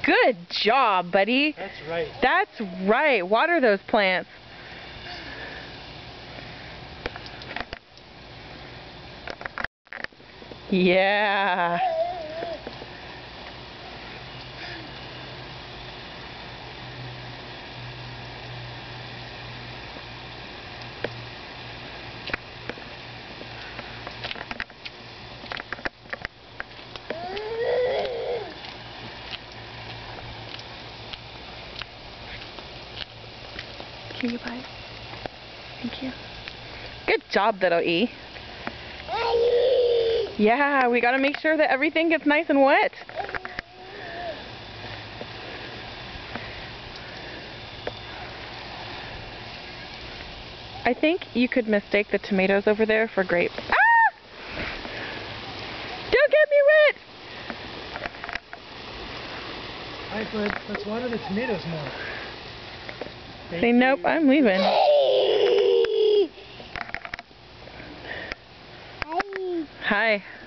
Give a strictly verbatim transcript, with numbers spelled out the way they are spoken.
Good job, buddy. That's right. That's right. Water those plants. Yeah. Here you bud. Thank you. Good job, little E. Yeah, we gotta make sure that everything gets nice and wet. I think you could mistake the tomatoes over there for grapes. Ah! Don't get me wet! Alright, bud, let's water the tomatoes more. Thank Say nope, you. I'm leaving. Hi.